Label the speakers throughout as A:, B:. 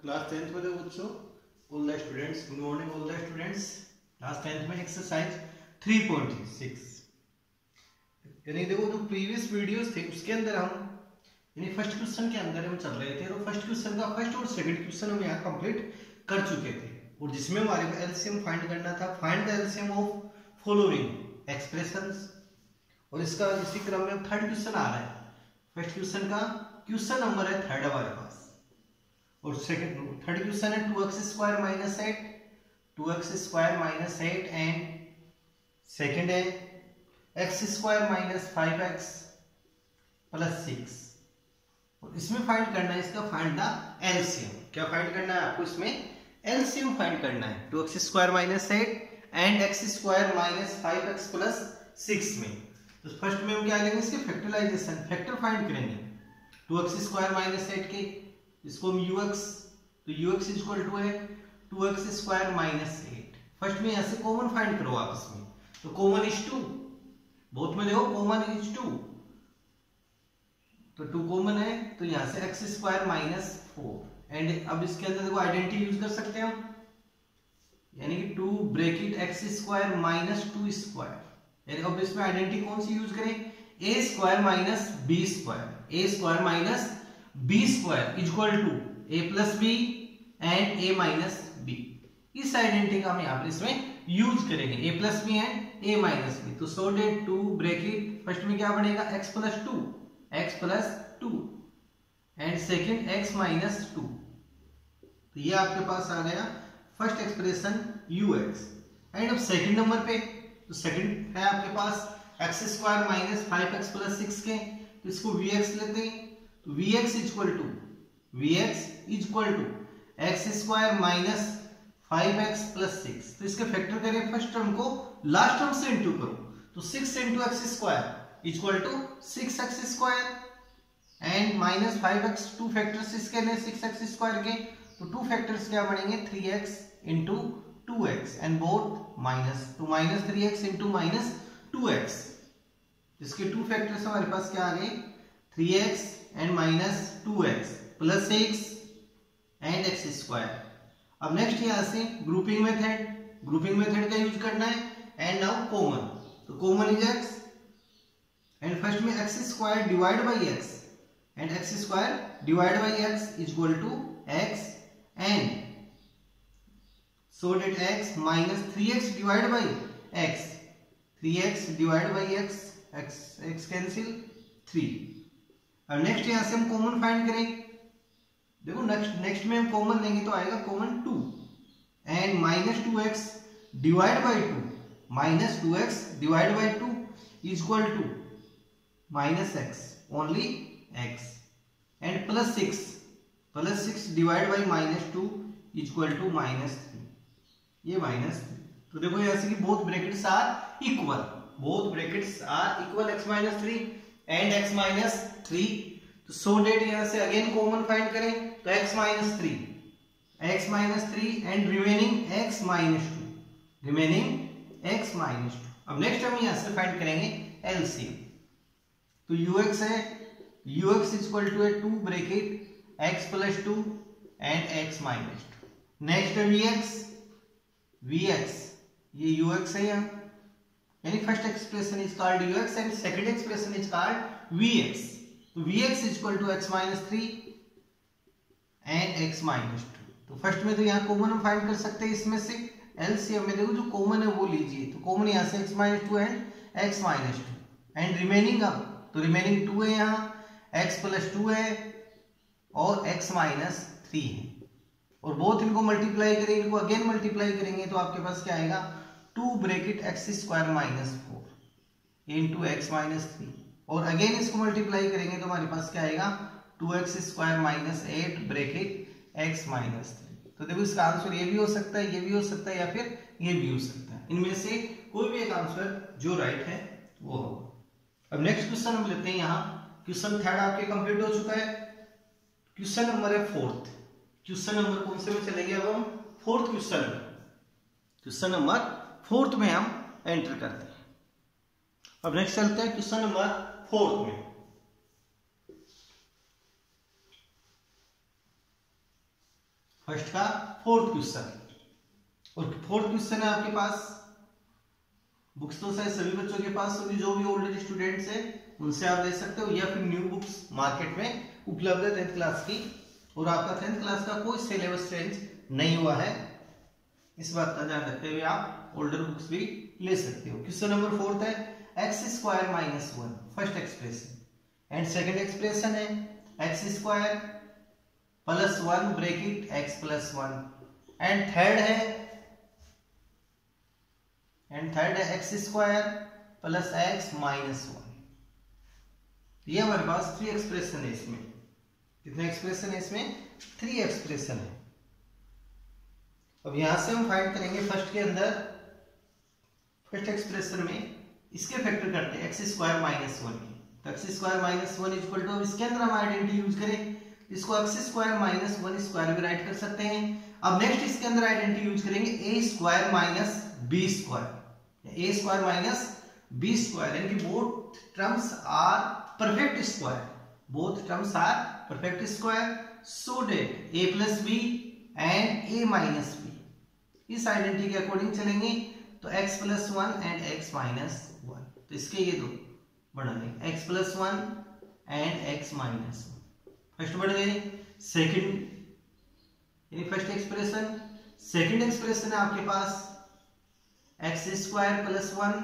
A: Class 10th में देखो बच्चों, all the students, good morning all the students. Class 10th में एक्सरसाइज 3.6 यानी देखो जो प्रीवियस वीडियोस थे उसके अंदर हम यानी फर्स्ट क्वेश्चन के अंदर हम चल रहे थे और फर्स्ट क्वेश्चन का फर्स्ट और सेकंड क्वेश्चन हम यहाँ कंप्लीट कर चुके थे और जिसमें हमारे को एलसीएम फाइंड करना था। Find the LCM of following expressions, और इसका इसी क्रम में थर्ड क्वेश्चन आ रहा है। फर्स्ट क्वेश्चन का क्वेश्चन नंबर है थर्ड हमारे पास और सेकंड थर्ड क्वेश्चन है 2x² - 8 एंड सेकंड है x² - 5x + 6 और इसमें फाइंड करना है इसका फाइंड द एलसीएम। क्या फाइंड करना है आपको? इसमें एलसीएम फाइंड करना है 2x² - 8 एंड x² - 5x + 6 में। तो फर्स्ट में हम क्या लेंगे? इसके फैक्टराइजेशन, फैक्टर फाइंड करेंगे। 2x² - 8 के इसको हम ux, तो ux = है 2x² - 8। फर्स्ट में यहां से कॉमन फाइंड करो आप इसमें, तो कॉमन इज 2, बोथ में देखो कॉमन इज 2, तो 2 कॉमन है तो यहां से x² - 4 एंड अब इसके अंदर देखो आइडेंटिटी यूज कर सकते हैं हम, यानी कि 2 ब्रैकेट x² - 2² यानी अब इसमें आइडेंटिटी कौन सी यूज करें? a² - b², a² - b² equal to a + b and a - b। इस आइडेंटिटी का हम यहाँ पर इसमें यूज करेंगे, a + b and a - b। तो सो डेट 2 ब्रैकेट फर्स्ट में क्या बनेगा? x + 2 and second x - 2। तो ये आपके पास आ गया फर्स्ट एक्सप्रेशन ux। एंड अब सेकंड नंबर पे, तो सेकंड है आपके पास x² - 5x + 6 के, तो इसको vx लेते हैं। तो vx equal to x² - 5x + 6। तो इसके फैक्टर करें फर्स्ट टर्म को लास्ट टर्म से इंटू करो, तो 6 × x² equal to 6x² and -5x, 2 factors इसके ने 6x² के, तो 2 फैक्टर्स क्या बनेंगे? 3x × 2x and both minus, तो -3x × -2x। इसके 2 फैक्टर्स हमारे पास क्या आ गए? 3x and -2x + 6 and x²। अब नेक्स्ट यहां से ग्रुपिंग मेथड का यूज करना है एंड नाउ कॉमन, तो common is x and first में x² divide by x and x² divide by x equal to x and so that x - 3x divide by x, 3x divide by x cancel 3। अब next यहां से हम common find करें। देखो next में हम common लेंगे तो आएगा common 2 and -2x divide by 2 equal to -x only x and +6 divide by -2 equal to -3, ये -3। तो देखो यहां से कि both brackets are equal, x - 3 and x - 3। तो सो डेट यहां से अगेन कॉमन फाइंड करें, तो x - 3 एंड रिमेनिंग x - 2। अब नेक्स्ट हम यहां से फाइंड करेंगे एलसीएम। तो ux है, ux इक्वल टू है 2 bracket x + 2 and x - 2। Next है vx, ये ux है यहाँ, यानी first expression is called ux and second expression is called vx। तो vx equal to x - 3 and x - 2। तो फर्स्ट में तो यहाँ कॉमन हम फाइंड कर सकते हैं, इसमें से एलसीएम में देखो जो कॉमन है वो लीजिए, तो कॉमन यहाँ से x - 2 and x - 2 and remaining, अब तो रिमेनिंग 2 है, यहाँ x + 2 है और x - 3 है और बोथ इनको मल्टीप्लाई करेंगे, इनको अगेन मल्टीप्लाई करेंगे तो आपके पास क्या आएगा? 2 ब्रैकेट x² - 4 इंटू x - 3 और अगेन इसको मल्टीप्लाई करेंगे तो हमारे पास क्या आएगा? 2x² - 8 bracket x - 3। तो देखो इसका आंसर ये भी हो सकता है, ये भी हो सकता है या फिर ये भी हो सकता है, इनमें से कोई भी एक आंसर जो राइट है वो होगा। अब नेक्स्ट क्वेश्चन हम लेते हैं। यहाँ क्वेश्चन थर्ड आपके कंप्लीट हो चुका है, क्वेश्चन नंबर है फोर्थ। क्वेश्चन नंबर कौन से में चलेंगे? अब हम फोर्थ क्वेश्चन नंबर फोर्थ में हम एंटर करते हैं। अब नेक्स्ट चलते हैं क्वेश्चन नंबर फोर्थ में। फर्स्ट का फोर्थ क्वेश्चन, और फोर्थ क्वेश्चन है आपके पास। बुक्स तो शायद सभी बच्चों के पास होगी, जो भी ओल्डर स्टूडेंट्स हैं उनसे आप ले सकते हो, या फिर न्यू बुक्स मार्केट में उपलब्ध है 10th क्लास की, और आपका 10th क्लास का कोई सिलेबस चेंज नहीं हुआ है, इस बात का ध्यान रखते हुए आप ओल्डर बुक्स भी ले सकते हो। क्वेश्चन नंबर फोर्थ है x square minus 1, first expression, and second expression है x square plus 1 bracket x plus 1, and third है x square plus x minus 1। ये हमारे पास 3 एक्सप्रेशन है इसमें। कितने एक्सप्रेशन है इसमें? 3 एक्सप्रेशन है। अब यहां से हम फाइंड करेंगे फर्स्ट के अंदर, फर्स्ट एक्सप्रेशन में इसके फैक्टर करते हैं एक्स स्क्वायर माइनस 1 की, तो x square minus 1 equal to, अब इसके अंदर हम आइडेंटिटी यूज करें, इसको एक्स स्क्वायर माइनस 1 स्क्वायर भी राइट कर सकते हैं। अब नेक्स्ट इसके अंदर आइडेंटिटी यूज करेंगे a square minus b square, a square minus b square, यानी कि both terms are perfect square, both terms are perfect square, so that a plus b and a minus b, इस identity के according चलेंगे। तो x plus 1 and x minus 1, तो इसके ये दो बढ़ा लेंगे, x plus 1 and x minus 1, first बढ़ गए। सेकंड यानी फर्स्ट एक्सप्रेशन, सेकंड एक्सप्रेशन है आपके पास x square plus 1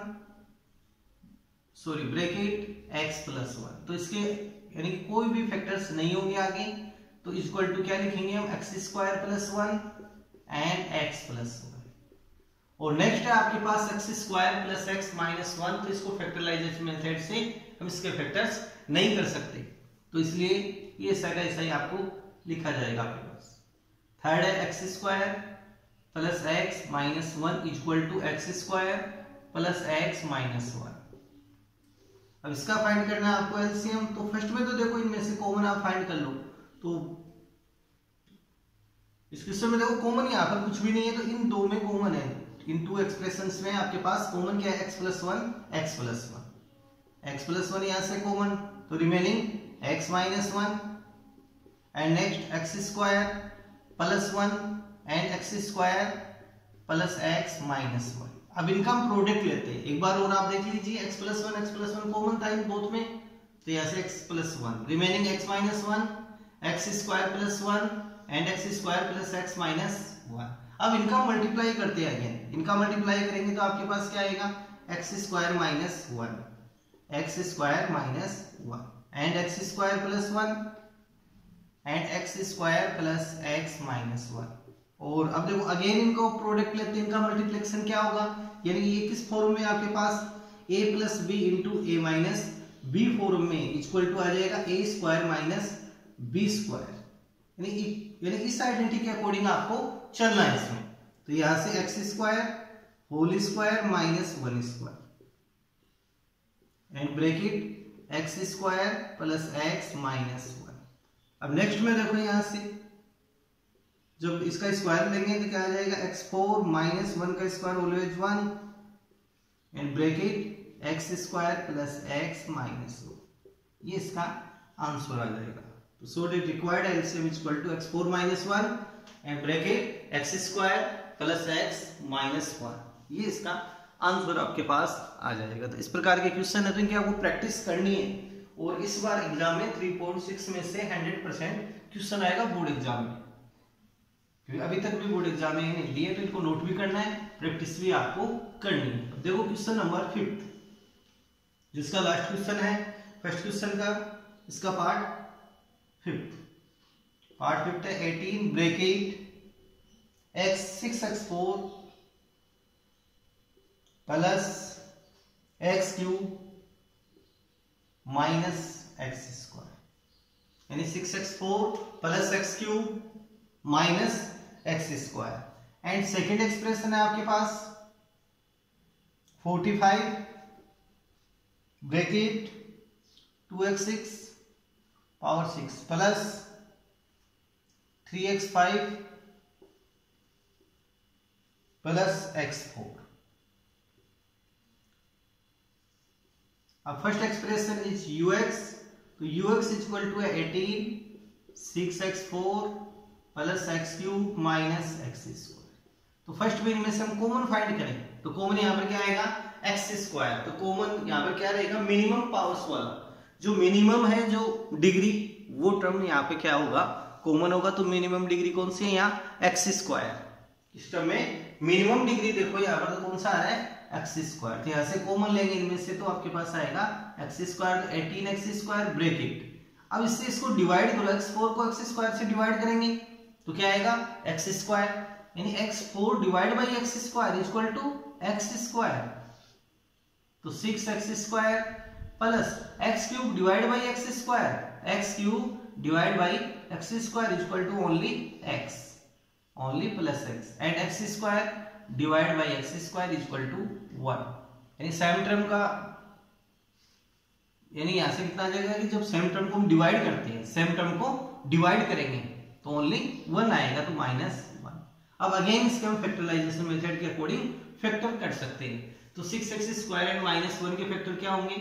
A: sorry bracket x plus 1, तो इसके यानी कि कोई भी फैक्टर्स नहीं होंगे आगे, तो इक्वल टू क्या लिखेंगे हम, x square plus 1 and x plus 1। और नेक्स्ट है आपके पास x square plus x minus 1, तो इसको फैक्टराइजेशन मेथड से हम इसके फैक्टर्स नहीं कर सकते, तो इसलिए ये ऐसा का ऐसा ही आपको लिखा जाएगा आपके पास। थर्ड है x square plus x minus 1 equal to x square plus x minus 1। अब इसका फाइंड करना है आपको एलसीएम, तो फर्स्ट में तो देखो इनमें से कॉमन आप फाइंड कर लो, तो इस क्वेश्चन में देखो कॉमन यहाँ पर कुछ भी नहीं है, तो इन दो में कॉमन है, इन 2 एक्सप्रेशंस में आपके पास कॉमन क्या है, x plus 1 x plus 1, x plus 1 यहाँ से कॉमन, तो remaining x minus 1 and next x square plus 1 and x square plus x minus 1। अब इनका हम प्रोडक्ट लेते हैं, एक बार और आप देख लीजिए, x प्लस 1 कॉमन था इन बोथ में, तो यहाँ से x plus 1 remaining x minus 1 x square plus 1 and x square plus x minus 1। अब इनका मल्टीप्लाई करते हैं अगेन, इनका मल्टीप्लाई करेंगे तो आपके पास क्या आएगा, x square minus 1 x square minus 1 and x square plus 1 and x square plus x minus 1। और अब देखो अगेन इनको प्रोडक्ट लेते हैं, इनका मल्टीप्लिकेशन क्या होगा, यानी ये किस फॉर्म में आपके पास a plus b into a minus b form में इक्वल टू आ जाएगा a square minus b square, यानी इस आइडेंटिटी के अकॉर्डिंग आपको चलना है इसमें। तो यहां से x square whole square minus 1 square and bracket x square plus x minus 1। अब नेक्स्ट में देखो यहां से जब इसका स्क्वायर लेंगे तो क्या आ जाएगा, x4 माइनस 1 का square always 1 and bracket x square plus x minus 1, ये इसका आंसर आ जाएगा। तो so that required LCM equal to x4 minus 1 and bracket x square plus x minus 1, ये इसका आंसर आपके पास आ जाएगा। तो इस प्रकार के क्वेश्चन है तो इनकी आपको प्रैक्टिस करनी है, और इस बार एग्जाम में 3.6 में से 100% क्वेश्चन आएगा बोर्ड एग्जाम में, क्योंकि अभी तक भी बोर्ड एग्जाम में नहीं लिए, तो इनको नोट भी करना है, प्रैक्टिस भी आपको करनी है। अब देखो क्वेश्चन नंबर 5 जिसका लास्ट क्वेश्चन है फर्स्ट क्वेश्चन का, इसका पार्ट 5 है 18 bracket x 6x4 plus x cube minus x square, यानी 6x4 plus x cube minus x square. And second expression है आपके पास 45 bracket 2x6 power 6 plus 3x5 plus x4। अब first expression is ux, तो ux equal to 18 6x4 plus x cube minus x square. तो first में इनमें से हम कॉमन फाइंड करें, तो कॉमन यहाँ पर क्या आएगा एक्स स्क्वायर। तो कॉमन यहाँ पर क्या रहेगा मिनिमम पावर्स वाला, जो मिनिमम है जो डिग्री वो टर्म यहाँ पे क्या होगा कॉमन होगा। तो मिनिमम डिग्री कौन सी है यहाँ एक्स स्क्वायर। इस टर्म में मिनिमम डिग्री देखो यहाँ पर तो कौन सा आ रहा है एक्स स्क्वायर। तो यहाँ से कॉमन लेंगे इनमें से तो आपके पास आएगा एक्स स्क्वायर 18x² ब्रैकेट। अब इससे इसको डिवाइड करो, x4 को x स्क्वायर से डिवाइड करेंगे तो क्या आएगा एक्स स्क्वायर, यानी x4 divide by x square equal to x square. तो 6x² plus x cube divide by x square, x cube divide by x square equal to only x, only plus x and x square divide by x square equal to 1। यानी same term का, यानी यहां से कितना आ जाएगा कि जब सेम टर्म को हम डिवाइड करते हैं, सेम टर्म को डिवाइड करेंगे तो ओनली 1 आएगा, तो -1। अब अगेन इसके हम फैक्टराइजेशन मेथड के अकॉर्डिंग फैक्टर कर सकते हैं। तो 6x² एंड -1 के फैक्टर क्या होंगे,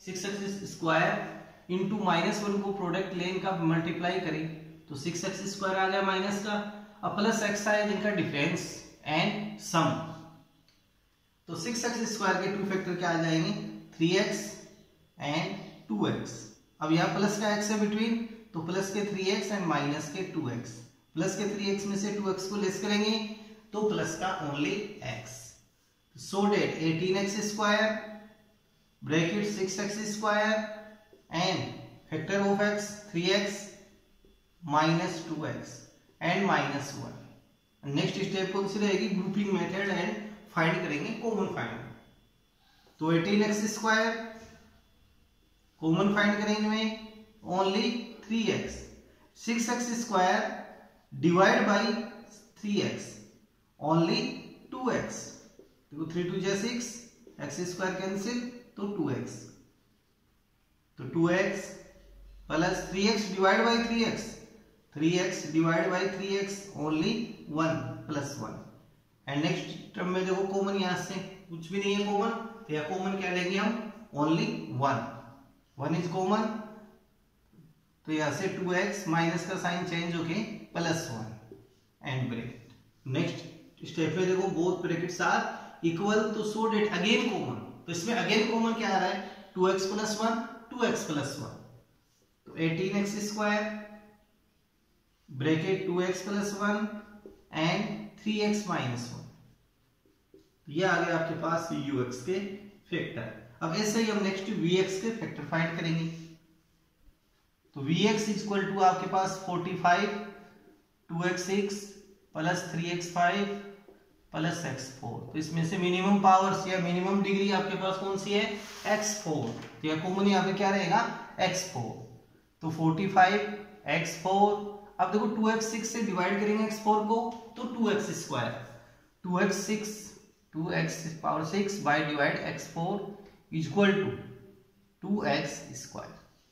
A: 6x² इंटू -1 को प्रोडक्ट ले इनका मल्टीप्लाई करें तो 6x² आ गया माइनस का, अब प्लस x आया जिनका डिफरेंस एंड सम। तो 6x² के टू फैक्टर क्या आ जाएंगे 3x एंड 2x। अब यहाँ प्लस का x है बिटवीन, तो प्लस के 3x एंड माइनस के 2x। प्लस के 3x में से 2x को लेस करेंगे तो प्लस का only x। So that 18x² bracket 6x² and factor of x 3x minus 2x and -1। Next step कौन सी रहेगी ग्रुपिंग मेथड एंड फाइंड करेंगे कॉमन फाइंड। तो 18x² कॉमन फाइंड करेंगे इनमें only 3x, 6x² divide by 3x only 2x। देखो 3 2 जा 6, x² cancel तो 2x, तो 2x plus 3x divide by 3x, 3x divide by 3x only 1 plus 1। And next term में देखो common यहां से कुछ भी नहीं है कॉमन, तो यह कॉमन क्या लेंगे हम ओनली 1 इज कॉमन। तो यहां से 2x माइनस का साइन चेंज होके +1 एंड ब्रैकेट। नेक्स्ट स्टेप में देखो बोथ ब्रैकेट्स आर इक्वल, तो सो डेट अगेन कॉमन। तो इसमें अगेन कॉमन क्या आ रहा है 2x + 1 2x + 1। तो 18x² bracket 2x + 1 and 3x - 1। ये आ गया आपके पास ux के फैक्टर। अब ऐसे ही हम नेक्स्ट vx के फैक्टर फाइंड करेंगे। तो vx = आपके पास 45 2x6 plus 3x5 plus x4। तो इसमें से मिनिमम पावर्स या मिनिमम डिग्री आपके पास कौन सी है x4। तो यह कॉमन यहाँ पे क्या रहेगा x4। तो 45 x4। अब देखो 2x6 से डिवाइड करेंगे x4 को तो 2x², 2x6 by divide x4 equal to 2x²,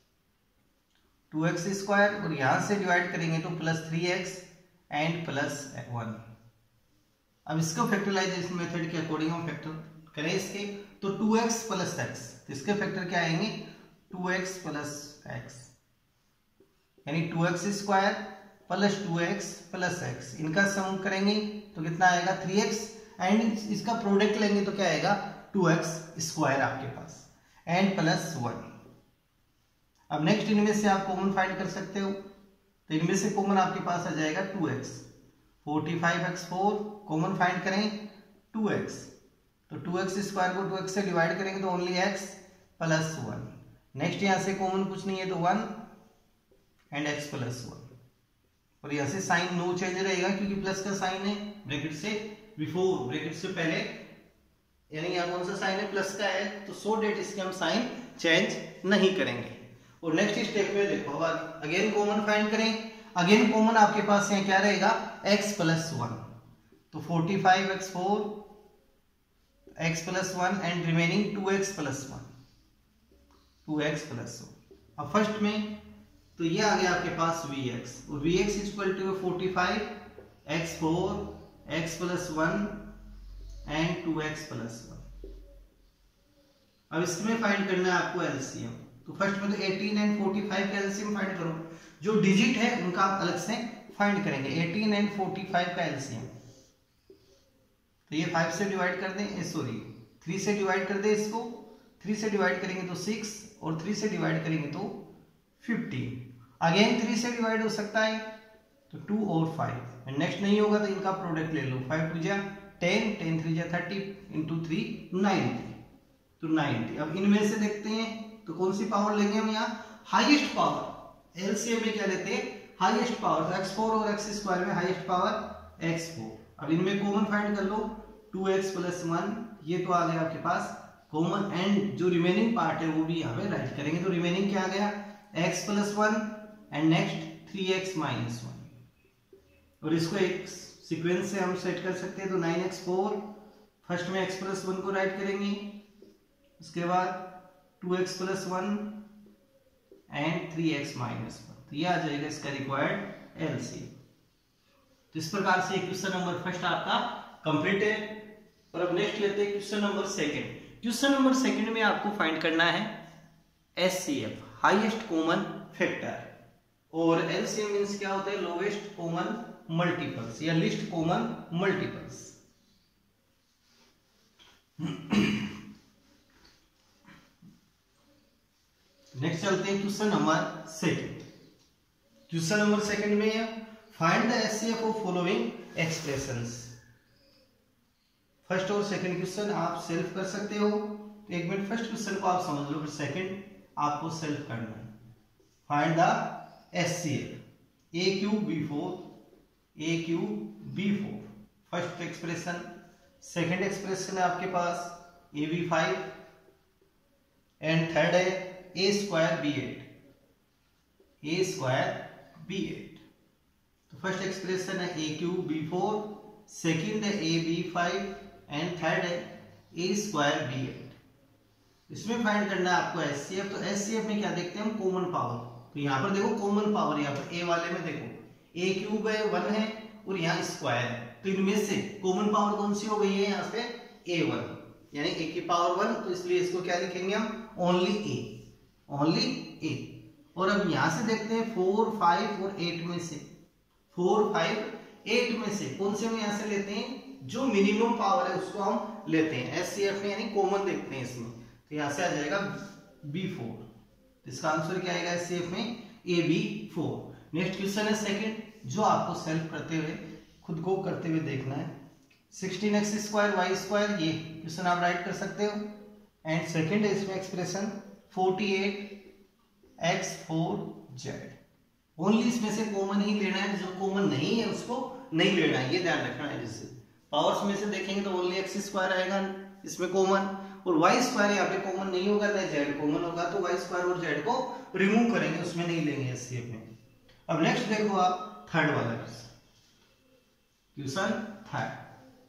A: 2x² और यहां से डिवाइड करेंगे तो प्लस 3x एंड प्लस 1। अब इसको फैक्टराइजेशन मेथड के अकॉर्डिंग हम फैक्टर करें इसके, तो 2x प्लस x, तो इसके फैक्टर क्या आएंगे 2x प्लस x, यानी 2x² plus 2x plus x। इनका सम करेंगे तो कितना आएगा 3x एंड इसका प्रोडक्ट लेंगे तो क्या आएगा 2x² आपके पास एंड प्लस 1। अब नेक्स्ट इनमें से आप कॉमन फाइंड कर सकते हो, तो इनमें से कॉमन आपके पास आ जाएगा 2x। 45x4 कॉमन फाइंड करें 2x, तो 2x² को 2x से डिवाइड करेंगे तो ओनली x प्लस 1। नेक्स्ट यहां से कॉमन कुछ नहीं है तो 1 एंड x प्लस 1। और यहां से साइन नो चेंज रहेगा क्योंकि प्लस का साइन है ब्रैकेट से बिफोर, ब्रैकेट से पहले, यानी यहाँ कौन सा साइन है प्लस का है, तो सो डेट इसके हम साइन चेंज नहीं करेंगे। और नेक्स्ट स्टेप में देखो अगेन कॉमन फाइंड करें। अगेन कॉमन आपके पास यहाँ क्या रहेगा x प्लस 1। तो 45x4 x plus 1 and remaining 2x plus 1, 2x plus 1। अब फर्स्ट में तो ये आ गया आपके पास vx, और vx = 45 x4 x plus 1 and 2x plus 1। अब इसमें फाइंड करना है आपको एलसीएम। तो फर्स्ट में तो 18 एंड 45 का एलसीएम फाइंड करो, जो डिजिट है उनका आप अलग से फाइंड करेंगे 18 एंड 45 का एलसीएम। तो ये 5 से डिवाइड कर दें, सॉरी 3 से डिवाइड कर दें इसको, 3 से डिवाइड करेंगे तो 6 और 3 से डिवाइड करेंगे तो 15। अगेन 3 से डिवाइड हो सकता है तो 2 और 5, नेक्स्ट नहीं होगा तो इनका प्रोडक्ट ले लो। 5 2 जा 10, 10 3 जा 30 इंटू 3 90, तो 90। अब इनमें से देखते हैं तो कौन सी पावर लेंगे हम यहाँ, हाईएस्ट पावर। एलसीएम में क्या लेते हैं, हाईएस्ट पावर। तो x4 और x² में हाईएस्ट पावर x4। अब इनमें कॉमन फाइंड कर लो, 2x + 1 ये तो आ गया आपके पास कॉमन, एंड जो रिमेनिंग पार्ट है वो भी यहाँ पे राइट करेंगे। तो रिमेनिंग क्या आ गया, x + 1 एंड नेक्स्ट 3x - 1। और इसको एक सीक्वेंस से हम सेट कर सकते हैं। तो 9x4, फर्स्ट में x + 1 को राइट करेंगे, उसके बाद 2x + 1 एंड 3x - 1। तो ये आ जाएगा इसका रिक्वायर्ड एलसीएम। तो इस प्रकार से क्वेश्चन नंबर फर्स्ट आपका कंप्लीट है। और अब नेक्स्ट लेते हैं question number second. Question number second में आपको फाइंड करना है एचसीएफ, हाईएस्ट कॉमन फैक्टर, और एलसीएम मींस क्या होता है, लोवेस्ट कॉमन मल्टीपल्स या लीस्ट कॉमन मल्टीपल्स। नेक्स्ट चलते हैं question number second. Question number second में find the HCF of following expressions. First और सेकंड क्वेश्चन आप सेल्फ कर सकते हो। एक मिनट, फर्स्ट क्वेश्चन को आप समझ लो, फिर सेकंड आपको सेल्फ करना है। Find the HCF, a cube b4 first expression. Second expression है आपके पास ab5 एंड थर्ड है a² तो फर्स्ट एक्सप्रेशन है a क्यूब b4, सेकंड है ab5 एंड थर्ड है a²b8। इसमें फाइंड करना है आपको एचसीएफ। तो एचसीएफ में क्या देखते हैं हम, कॉमन पावर। तो यहाँ पर देखो कॉमन पावर, यहाँ पर a वाले में देखो a क्यूब है 1 है और यहाँ स्क्वायर है, तो इनमें से कॉमन पावर कौन सी हो गई है, यहाँ पे a1, यानी a की पावर 1। तो इसलिए इसको क्या लिखेंगे हम, ओनली a। और अब यहां से देखते हैं 4 5 और 8 में से, 4 5 8 में से कौन से हम यहां से लेते हैं, जो मिनिमम पावर है उसको हम लेते हैं एचसीएफ में, यानी कॉमन देखते हैं इसमें। तो यहां से आ जाएगा b4, तो इसका आंसर क्या आएगा एचसीएफ में, ab4। नेक्स्ट क्वेश्चन है सेकंड, जो आपको सेल्फ करते हुए खुद को करते हुए देखना है। 16x² y², ये क्वेश्चन आप राइट कर सकते हो। एंड सेकंड है इसमें एक्सप्रेशन 48x4z। ओनली इसमें से कॉमन ही लेना है, जो कॉमन नहीं है उसको नहीं लेना है, ये ध्यान रखना है। जिससे पावर्स में से देखेंगे तो ओनली x² आएगा इसमें कॉमन, और y² यहाँ पे कॉमन नहीं होगा, ना z कॉमन होगा, तो y² और z को रिमूव करेंगे, उसमें नहीं लेंगे एचसीएफ में। अब नेक्स्ट देखो आप थर्ड वाला क्वेश्चन थर्ड।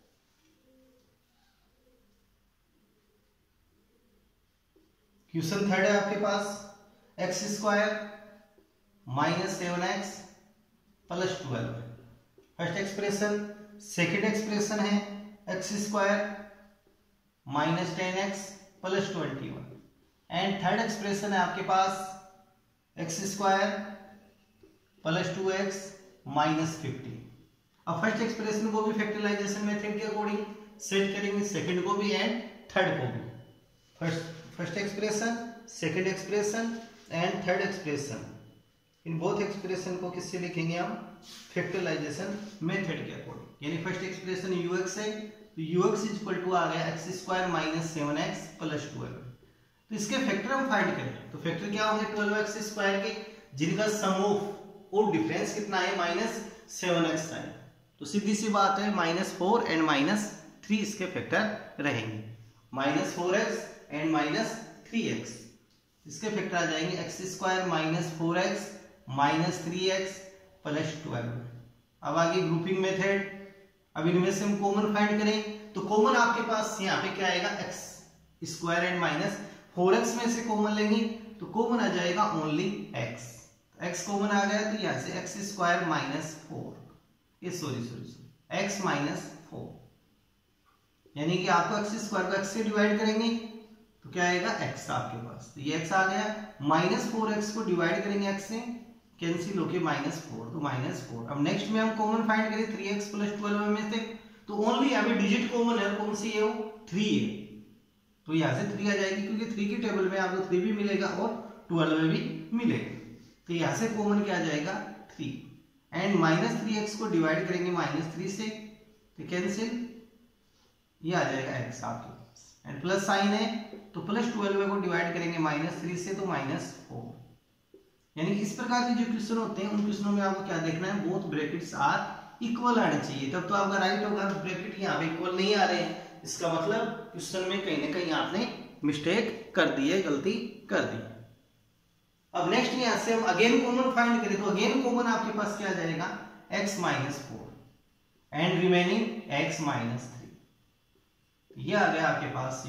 A: क्वेश्चन थर्ड है आपके पास x² - 7x + 12 first expression. Second expression है x² - 10x + 21 and third expression है आपके पास x² + 2x - 50। अब फर्स्ट एक्सप्रेशन को भी फैक्टराइजेशन मेथड के अकॉर्डिंग सेट करेंगे, सेकंड को भी एंड थर्ड को भी। First expression, second expression and third expression, इन बोथ एक्सप्रेशन को किससे लिखेंगे हम, फैक्टराइजेशन मेथड के अकॉर्डिंग। यानी फर्स्ट एक्सप्रेशन ux है, तो ux = आ गया x² - 7x + 12। तो इसके फैक्टर हम फाइंड करें, तो फैक्टर क्या होंगे 12x² के, जिनका सम ऑफ और डिफरेंस कितना है -7x है। तो सीधी सी बात है -4 एंड -3 इसके फैक्टर रहेंगे, -4x एंड -3x इसके फैक्टर आ जाएंगे x² - 4x - 3x + 12। अब आगे ग्रुपिंग मेथड। अब इनमें से हम कॉमन फाइंड करें, तो कॉमन आपके पास यहाँ पे क्या आएगा, x² एंड -4x में से कॉमन लेंगे तो कॉमन आ जाएगा ओनली x। x कॉमन आ गया तो यहाँ से x² - 4, ये सॉरी x - 4, यानी कि आपको x² को x से डिवाइड करेंगे तो क्या आएगा x आपके पास, तो ये x आ गया। -4x को डिवाइड करेंगे x से कैंसिल होके -4, तो -4। अब नेक्स्ट में हम कॉमन फाइंड करें 3x + 12 में से, तो ओनली अभी डिजिट कॉमन है, कौन सी है वो 3 है, तो यहाँ से 3 आ जाएगी क्योंकि 3 की टेबल में आपको 3 भी मिलेगा और 12 में भी मिलेगा, तो यहाँ से कॉमन क्या आ जाएगा 3। एंड -3x को डिवाइड करेंगे -3 से, तो कैंसिल, ये आ जाएगा x आपके पास, एंड प्लस साइन है तो +12 को डिवाइड करेंगे -3 से, तो -4। यानी कि इस प्रकार के जो क्वेश्चन होते हैं उन क्वेश्चनों में आपको क्या देखना है, बोथ ब्रैकेट्स आर इक्वल आने चाहिए, तब तो आपका राइट होगा। ब्रैकेट यहाँ पे इक्वल नहीं आ रहे हैं, इसका मतलब क्वेश्चन में कहीं ना कहीं आपने मिस्टेक कर दी है, गलती कर दी है। अब नेक्स्ट यहाँ से हम अगेन कॉमन फाइंड करें, तो अगेन कॉमन आपके पास क्या आ जाएगा x - 4 एंड रिमेनिंग x - 3, ये आ गया आपके पास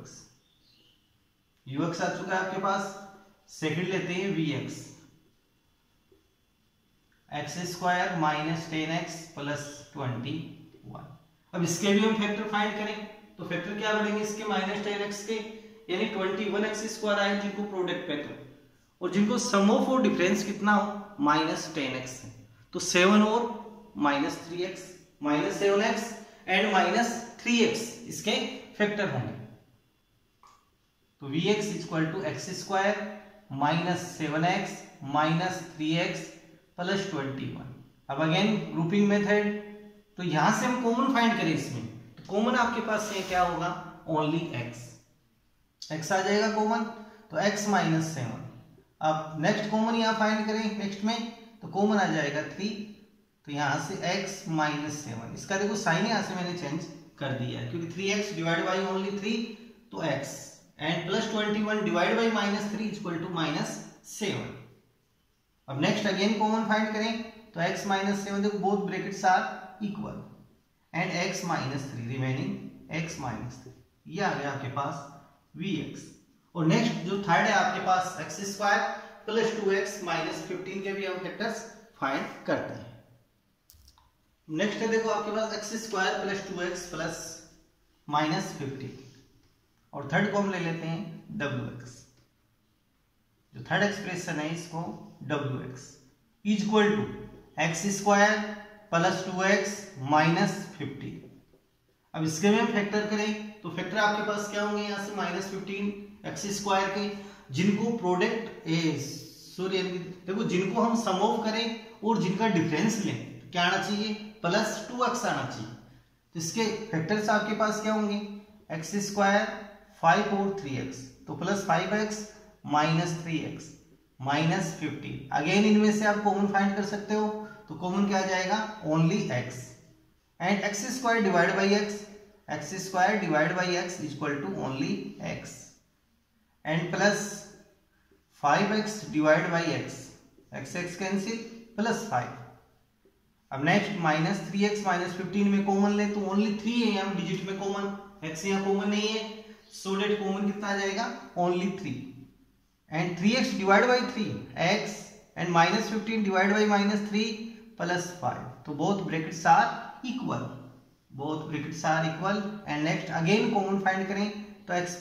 A: ux आ चुका है आपके पास। सेकंड लेते हैं vx, x² - 10x + 21। अब इसके भी हम फैक्टर फाइंड करें, तो फैक्टर क्या बढ़ेंगे इसके -10x के, यानी 21x² आए जिनको प्रोडक्ट पे करो, और जिनको सम ऑफ और डिफरेंस कितना हो -10x है, तो 7 और -3x, -7x एंड -3x इसके फैक्टर होंगे। तो vx = x² - 7x - 3x + 21। अब अगेन ग्रुपिंग मेथड, तो यहां से हम कॉमन फाइंड करें इसमें, तो कॉमन आपके पास ये क्या होगा ओनली x आ जाएगा कॉमन, तो x - 7। अब नेक्स्ट कॉमन यहां फाइंड करें नेक्स्ट में, तो कॉमन आ जाएगा 3, तो यहां से x - 7, इसका देखो साइन यहां से मैंने चेंज कर दिया है क्योंकि 3x डिवाइड बाई ओनली 3, तो x एंड +21 डिवाइड बाई -3 = -7। अब नेक्स्ट अगेन कॉमन फाइंड करें, तो x - 7, देखो both brackets are equal, and x - 3 remaining x - 3, ये आ गया आपके पास vx। और नेक्स्ट जो थर्ड है आपके पास x² + 2x - 15 के भी हम फैक्टर्स फाइंड करते हैं। नेक्स्ट है देखो आपके पास x² + 2x + -15, और थर्ड को हम ले लेते हैं wx। जो थर्ड एक्सप्रेशन है इसको wx = x² + 2x - 15। अब इसके में हम फैक्टर करें, तो फैक्टर आपके पास क्या होंगे यहाँ से -15 x² के, जिनको प्रोडक्ट देखो जिनको हम सम ऑफ करें और जिनका डिफरेंस लें, तो क्या आना चाहिए +2x आना चाहिए। तो इसके फैक्टर्स आपके पास क्या होंगे x², 5 और 3x, तो +5x - 3x -15। अगेन इनमें से आप कॉमन फाइंड कर सकते हो, तो कॉमन क्या आ जाएगा only x, and x² divide by x only x, and +5x divide by x cancel +5। अब नेक्स्ट -3x - 15 में कॉमन ले, तो ओनली 3 है यहाँ डिजिट में कॉमन, x यहाँ कॉमन नहीं है, सो डेट कॉमन कितना आ जाएगा only 3, and 3x divide by 3 x, and -15 divide by -3 +5, तो both brackets are equal, and next again common find करें, तो x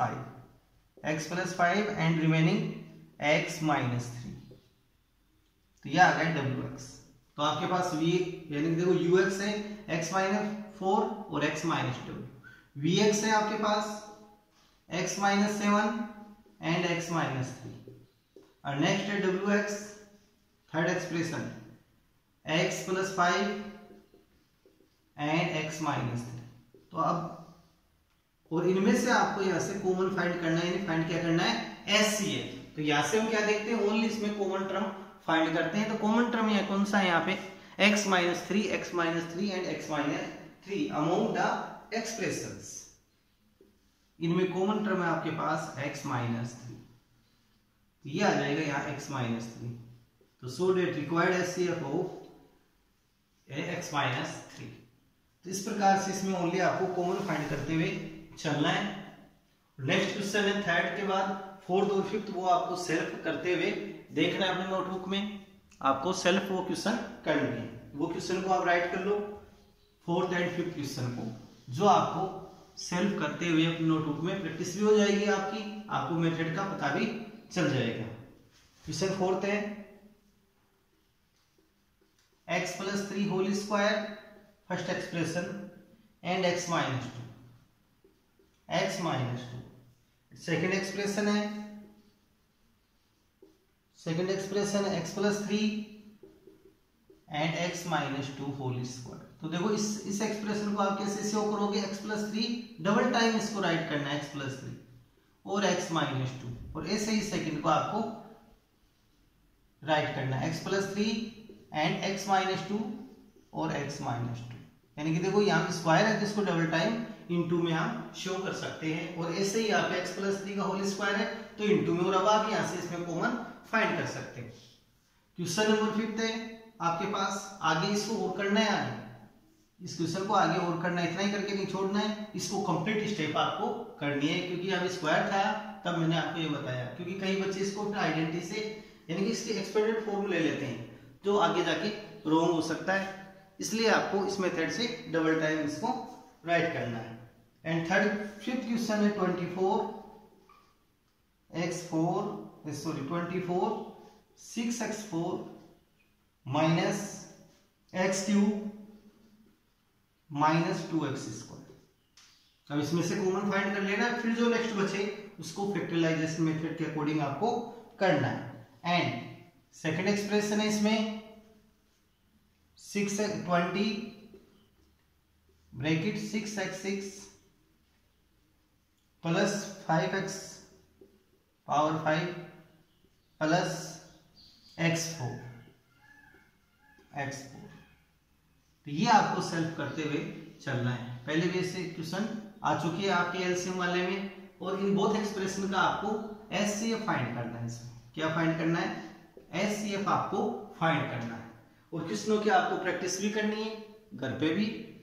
A: + 5 एंड रिमेनिंग x - 3, तो यह आ गया wx। तो आपके पास v यानी देखो ux है x - 4 और x - 2, vx है आपके पास x - 7 एंड x - 3, और नेक्स्ट है wx, third expression x + 5 and x - 3। तो अब और इनमें से आपको यहाँ से कॉमन फाइंड करना है, यानी फाइंड क्या करना है HCF। तो यहाँ से हम क्या देखते हैं ओनली इसमें कॉमन टर्म फाइंड करते हैं, तो कॉमन टर्म यहाँ कौन सा है यहाँ पे x - 3 and x - 3 among the expressions. इनमें कॉमन टर्म है आपके पास x - 3, ये आ जाएगा यहाँ x - 3, तो so that required HCF of x - 3। तो इस प्रकार से इसमें ओनली आपको कॉमन फाइंड करते हुए चलना है। नेक्स्ट क्वेश्चन है थर्ड के बाद फोर्थ और फिफ्थ, वो आपको सेल्फ करते हुए देखना है अपने नोटबुक में, आपको सेल्फ वो क्वेश्चन करनी है, वो क्वेश्चन को आप राइट कर लो, फोर्थ एंड फिफ्थ क्वेश्चन को, जो आपको सेल्फ करते हुए अपनी नोटबुक में प्रैक्टिस भी हो जाएगी आपकी, आपको मेथड का पता भी चल जाएगा। क्वेश्चन फोर्थ है x plus 3 whole square first expression and x minus 2 second expression है x plus 3 and x minus 2 whole square. तो देखो इस एक्सप्रेशन को आप कैसे शो करोगे, x प्लस 3 डबल टाइम इसको राइट करना है, x प्लस 3 और x माइनस 2, और ऐसे ही सेकंड को आपको राइट करना है x plus 3 and x minus 2 और x माइनस 2। यानी कि देखो यहाँ स्क्वायर है जिसको डबल टाइम इनटू में हम शो कर सकते हैं, और ऐसे ही यहाँ पे x प्लस 3 का होल स्क्वायर है तो इनटू में, और अब आप यहाँ से इसमें कॉमन फाइंड कर सकते हैं। क्वेश्चन नंबर 5 है आपके पास, आगे इसको और करना है, आगे इस क्वेश्चन को आगे और करना है, इतना ही करके नहीं छोड़ना है, इसको कंप्लीट स्टेप आपको करनी है। क्योंकि अब स्क्वायर था तब मैंने आपको ये बताया, क्योंकि कई बच्चे इसको फिर आइडेंटिटी से यानी कि इसके एक्सपेंडेड फॉर्म ले लेते हैं जो आगे जाके रॉन्ग हो सकता है, इसलिए आपको इस मेथड से डबल टाइम इसको राइट करना है। एंड फिफ्थ क्वेश्चन है 24 6x4 minus x cube minus 2x square. अब इसमें से कॉमन फाइंड कर लेना, फिर जो नेक्स्ट बचे उसको फैक्टराइजेशन मेथड के अकॉर्डिंग आपको करना है। एंड सेकंड एक्सप्रेशन है इसमें 620 bracket 6x6 plus 5x power 5 plus x4 तो ये आपको सेल्फ करते हुए चलना है। पहले भी ऐसे क्वेश्चन आ चुके हैं आपके एलसीएम वाले में, और इन बोथ एक्सप्रेशन का आपको एचसीएफ फाइंड करना है। इसमें क्या फाइंड करना है, एचसीएफ आपको फाइंड करना है, और क्वेश्चनों की आपको प्रैक्टिस भी करनी है घर पे भी